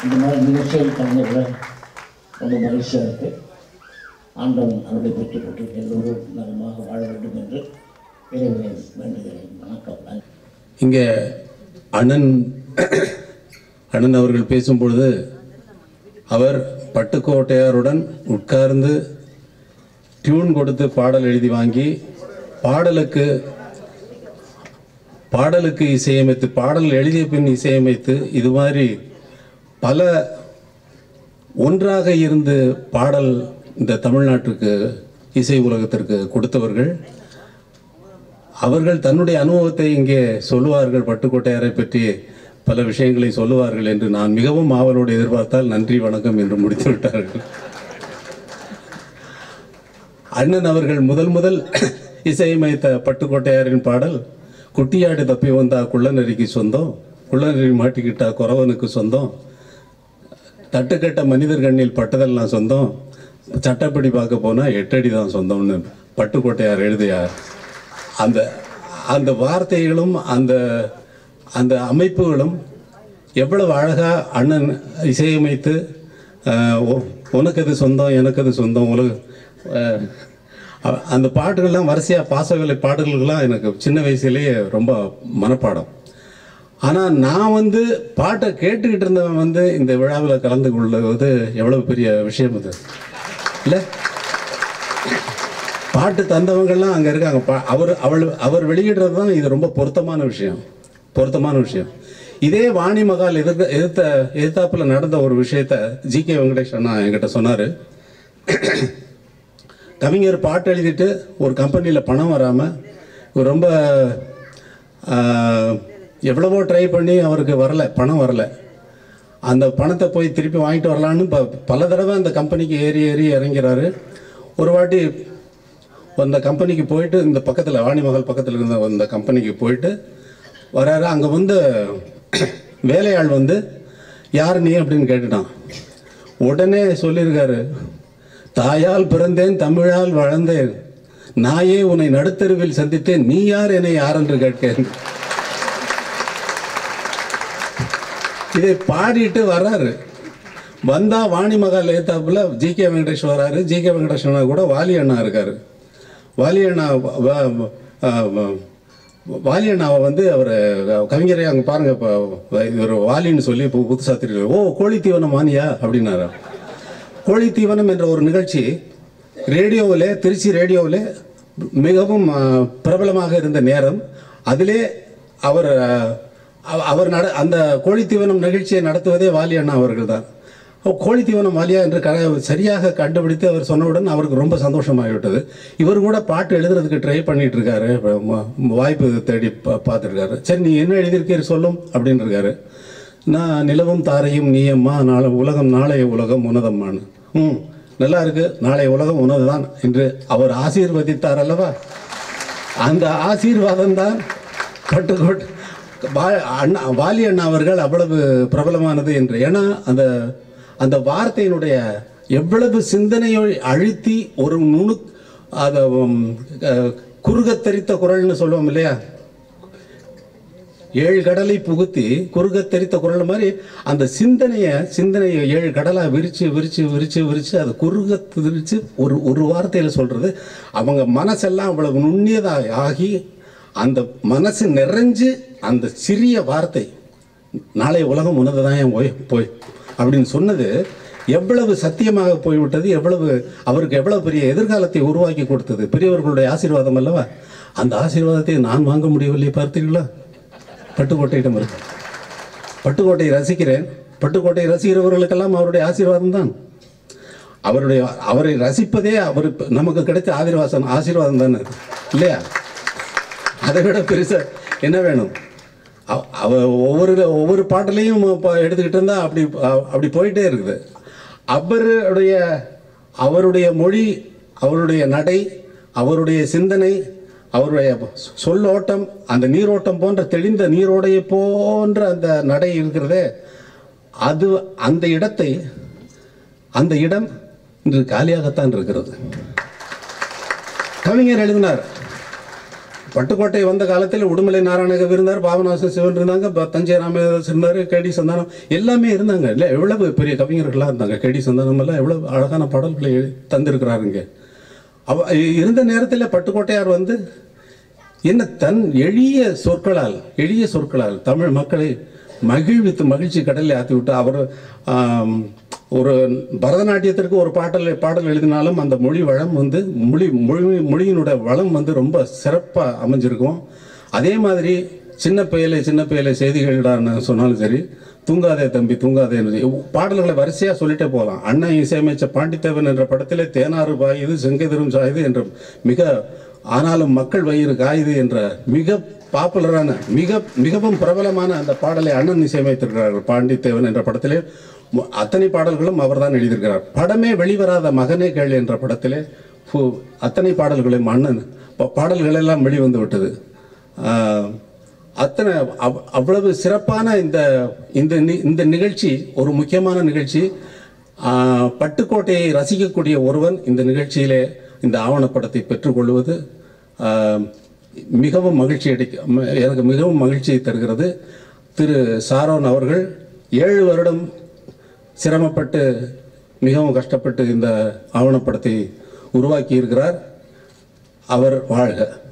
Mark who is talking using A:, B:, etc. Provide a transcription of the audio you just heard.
A: இந்த மாதிரி நிகழ்ச்சியில் கலந்துள்ள ரொம்ப மகிழ்ச்சியாக இருக்குது. ஆண்டவன் அவரை பெற்றுக் கொண்டு எல்லோரும் நலமாக வாழ வேண்டும் என்று இறைவனை வேண்டுகிறேன். வணக்கம்.
B: இங்கே அண்ணன் அவர்கள் பேசும்பொழுது அவர் பட்டுக்கோட்டையாருடன் உட்கார்ந்து டியூன் கொடுத்து பாடல் எழுதி வாங்கி பாடலுக்கு இசையமைத்து, பாடல் எழுதிய பின் இசையமைத்து, இது மாதிரி பல ஒன்றாக இருந்து பாடல் இந்த தமிழ்நாட்டுக்கு இசை உலகத்திற்கு கொடுத்தவர்கள். அவர்கள் தன்னுடைய அனுபவத்தை இங்கே சொல்லுவார்கள், பட்டுக்கோட்டையாரை பற்றி பல விஷயங்களை சொல்லுவார்கள் என்று நான் மிகவும் ஆவலோடு எதிர்பார்த்தால் நன்றி வணக்கம் என்று முடித்து விட்டார்கள். அண்ணன் அவர்கள் முதல் இசையமைத்த பட்டுக்கோட்டையாரின் பாடல் குட்டியாடு தப்பி வந்தா குள்ளநரிக்கு சொந்தம், குள்ளநரி மாட்டிக்கிட்டா குறவனுக்கு சொந்தம், தட்டுக்கட்ட மனிதர் கண்ணில் பட்டதெல்லாம் சொந்தம், சட்டப்படி பார்க்க போனால் 8 அடி தான் சொந்தம்னு பட்டுக்கோட்டையார் எழுதியார். அந்த வார்த்தைகளும் அந்த அமைப்புகளும் எவ்வளவு அழகாக அண்ணன் இசையமைத்து உனக்கு அது சொந்தம் எனக்கு அது சொந்தம் அந்த பாட்டுகள்லாம் வரிசையாக பாசவேலை பாடல்கள்லாம் எனக்கு சின்ன வயசுலேயே ரொம்ப மனப்பாடம். ஆனால் நான் பாட்டை கேட்டுக்கிட்டு இருந்தவன் இந்த விழாவில் கலந்து கொள்வது எவ்வளவு பெரிய விஷயம் அது இல்லை? பாட்டு தந்தவங்கள்லாம் அங்கே இருக்காங்க. அவர் வெளியிடுறது தான் இது ரொம்ப பொருத்தமான விஷயம். இதே வாணி மகால் எதிர்த்தாப்பில் நடந்த ஒரு விஷயத்த ஜி.கே. வெங்கடேஷ் அண்ணா என்கிட்ட சொன்னார். கவிஞர் பாட்டு எழுதிட்டு ஒரு கம்பெனியில் பணம் வராமல் ரொம்ப எவ்வளவோ ட்ரை பண்ணி அவருக்கு பணம் வரலை. அந்த பணத்தை போய் திருப்பி வாங்கிட்டு வரலான்னு பல தடவை அந்த கம்பெனிக்கு ஏறி இறங்கிறாரு. ஒரு வாட்டி அந்த கம்பெனிக்கு போயிட்டு இந்த பக்கத்தில் வாணிமகால் பக்கத்தில் இருந்த அந்த கம்பெனிக்கு போயிட்டு வராரு. அங்கே வேலையாள் யார் நீ அப்படின்னு கேட்டுட்டான். உடனே சொல்லியிருக்காரு, தாயால் பிறந்தேன் தமிழால் வளர்ந்தேன், நாயே உன்னை நடுத்தருவில் சந்தித்தேன், நீ யார் என்னை யார் என்று கேட்கிறேன். இதை பாடிட்டு வர்றாரு. வந்தா வாணிமகால் ஏத்தாப்புல ஜி.கே. வெங்கடேஷ் வராரு. ஜி.கே. வெங்கடேஷ் அண்ணா கூட வாலி அண்ணா இருக்காரு. வாலி அண்ணாவை அவர் கவிஞரை அங்கே பாருங்க, இப்போ ஒரு வாலின்னு சொல்லி இப்போ புதுசாக தெரியும். ஓ, கோழித்தீவனம் வாணியா அப்படின்னாரா. கோழித்தீவனம் என்ற ஒரு நிகழ்ச்சி ரேடியோவில், திருச்சி ரேடியோவில் மிகவும் பிரபலமாக இருந்த நேரம். அதிலே அவர் அந்த கோழித்தீவனம் நிகழ்ச்சியை நடத்துவதே வாலி அண்ணா அவர்கள் தான். கோழித்தீவனம் வாலியா என்று சரியாக கண்டுபிடித்து அவர் சொன்னவுடன் அவருக்கு ரொம்ப சந்தோஷமாகிவிட்டது. இவர் கூட பாட்டு எழுதுறதுக்கு ட்ரை பண்ணிட்டு இருக்காரு, வாய்ப்பு தேடி பார்த்துருக்காரு. சரி, நீ என்ன எழுதியிருக்கீர் சொல்லும் அப்படின்னு இருக்காரு. நான் நிலவும் தாரையும் நீயம்மா, நாளைய உலகம் உன்னதம்மான்னு. நல்லா இருக்கு, நாளைய உலகம் உன்னதுதான் என்று அவர் ஆசீர்வதித்தார் அல்லவா? அந்த ஆசீர்வாதம் தான் பட்டுக்கோட்டை வாலி அண்ணா அவர்கள் அவ்வளவு பிரபலமானது என்று. ஏன்னா அந்த வார்த்தையினுடைய எவ்வளவு சிந்தனையை அழுத்தி ஒரு அதை குறுகத்தரித்த குரல்னு சொல்லுவோம் இல்லையா, 7 கடலை புகுத்தி குறுகத்தரித்த குரல் மாதிரி அந்த சிந்தனையை 7 கடலாக விரிச்சு அதை குறுகத்திரிச்சு ஒரு வார்த்தையில் சொல்றது. அவங்க மனசெல்லாம் அவ்வளவு நுண்ணியதாக ஆகி அந்த மனசு நிறைஞ்சு அந்த சிறிய வார்த்தை நாளைய உலகம் உனதுதான் போய் அப்படின்னு சொன்னது எவ்வளவு சத்தியமாக போய்விட்டது, அவருக்கு எவ்வளவு பெரிய எதிர்காலத்தை உருவாக்கி கொடுத்தது. பெரியவர்களுடைய ஆசீர்வாதம் அல்லவா? அந்த ஆசீர்வாதத்தை நான் வாங்க முடியவில்லை, பார்த்தீர்களா? பட்டுக்கோட்டையிடம் இருக்கு. பட்டுக்கோட்டையை ரசிக்கிறேன். பட்டுக்கோட்டை ரசிக்கிறவர்களுக்கெல்லாம் அவருடைய ஆசீர்வாதம் தான். அவரை ரசிப்பதே நமக்கு கிடைத்த ஆசீர்வாதம் தானே இல்லையா? அதை விட பெருசா என்ன வேணும்? ஒவ்வொரு பாட்டிலையும் எடுத்துக்கிட்டு இருந்தா அப்படி போயிட்டே இருக்குது. அவருடைய மொழி, அவருடைய நடை, அவருடைய சிந்தனை, அவருடைய சொல்லோட்டம், அந்த நீரோட்டம் போன்ற தெளிந்த நீரோடையை போன்ற அந்த நடை இருக்கிறதே, அது அந்த இடம் இன்று காலியாகத்தான் இருக்கிறது. கவிஞர் எழுதினார், பட்டுக்கோட்டை வந்த காலத்தில் உடுமலை நாராயணகவி இருந்தார், பாபநாசம் சிவன் இருந்தாங்க, தஞ்சை ராமதாஸ் இருந்தார், கேடி சந்தானம் எல்லாமே இருந்தாங்க. இல்லை எவ்வளவு பெரிய கவிஞர்களாக இருந்தாங்க. கேடி சந்தானம் எல்லாம் எவ்வளவு அழகான பாடல்களை தந்திருக்கிறாருங்க. இருந்த நேரத்தில் பட்டுக்கோட்டையார் வந்து என்ன தன் எளிய சொற்களால் தமிழ் மக்களை மகிழ்ச்சி கடலில் ஆற்றி விட்டு அவர் ஒரு பரதநாட்டியத்திற்கு ஒரு பாடல் எழுதினாலும் அந்த மொழி வளம் வந்து மொழியினுடைய வளம் வந்து ரொம்ப சிறப்பாக அமைஞ்சிருக்கும். அதே மாதிரி சின்ன பயலை செய்திகளான சொன்னாலும் சரி, தூங்காதே தம்பி தூங்காதே பாடல்களை வரிசையாக சொல்லிட்டே போகலாம். அண்ணன் இசையமைச்ச பாண்டித்தேவன் என்ற படத்திலே தேனாறு பாயுது செங்கைதரும் சாயுது என்ற ஆனாலும் மக்கள் வயிறு காயுது என்ற மிக பாப்புலரான மிகவும் பிரபலமான அந்த பாடலை அண்ணன் இசையமைத்திருக்கிறார்கள். பாண்டித்தேவன் என்ற படத்திலே அத்தனை பாடல்களும் அவர் தான் எழுதியிருக்கிறார். படமே வெளிவராத மகனே கேள் என்ற படத்திலே அத்தனை பாடல்களையும் அண்ணன் பாடல்கள் எல்லாம் வெளிவந்து விட்டது. அத்தனை அவ்வளவு சிறப்பான இந்த நிகழ்ச்சி ஒரு முக்கியமான நிகழ்ச்சி. பட்டுக்கோட்டையை ரசிக்கக்கூடிய ஒருவன் இந்த நிகழ்ச்சியிலே இந்த ஆவணப்படத்தை பெற்றுக்கொள்வது மிகவும் எனக்கு மிகவும் மகிழ்ச்சியை தருகிறது. திரு சாரோன் அவர்கள் 7 வருடம் சிரமப்பட்டு மிகவும் கஷ்டப்பட்டு இந்த ஆவணப்படத்தை உருவாக்கி இருக்கிறார். அவர் வாழ்க.